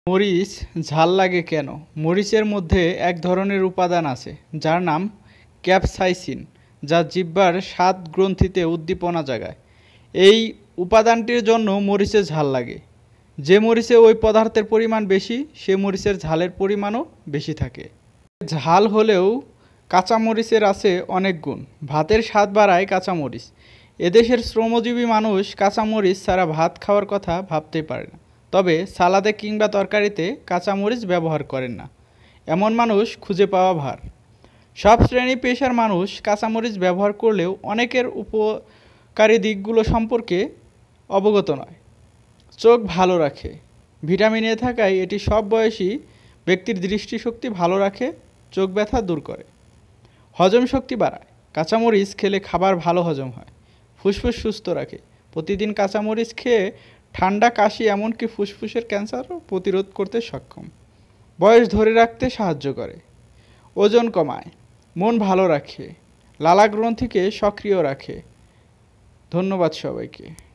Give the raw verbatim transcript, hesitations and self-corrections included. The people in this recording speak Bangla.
মরিচ ঝাল লাগে কেন? মরিচের মধ্যে এক ধরনের উপাদান আছে যার নাম ক্যাপসাইসিন, যা জিহ্বার স্বাদ গ্রন্থিতে উদ্দীপনা জাগায়। এই উপাদানটির জন্য মরিচে ঝাল লাগে। যে মরিচে ওই পদার্থের পরিমাণ বেশি, সে মরিচের ঝালের পরিমাণও বেশি থাকে। ঝাল হলেও কাঁচামরিচের আছে অনেক গুণ। ভাতের স্বাদ বাড়ায় কাঁচামরিচ। এদেশের শ্রমজীবী মানুষ কাঁচামরিচ ছাড়া ভাত খাওয়ার কথা ভাবতেই পারে না। তবে সালাদে কিংবা তরকারিতে কাঁচামরিচ ব্যবহার করেন না, এমন মানুষ খুঁজে পাওয়া ভার। সব শ্রেণী পেশার মানুষ কাঁচামরিচ ব্যবহার করলেও অনেকের উপকারী দিকগুলো সম্পর্কে অবগত নয়। চোখ ভালো রাখে। ভিটামিন এ থাকায় এটি সব বয়সী ব্যক্তির দৃষ্টিশক্তি ভালো রাখে, চোখ ব্যথা দূর করে। হজম শক্তি বাড়ায়। কাঁচামরিচ খেলে খাবার ভালো হজম হয়। ফুসফুস সুস্থ রাখে। প্রতিদিন কাঁচামরিচ খেয়ে ঠান্ডা, কাশি, এমনকি ফুসফুসের ক্যান্সারও প্রতিরোধ করতে সক্ষম। বয়স ধরে রাখতে সাহায্য করে। ওজন কমায়। মন ভালো রাখে। লালা গ্রন্থিকে সক্রিয় রাখে। ধন্যবাদ সবাইকে।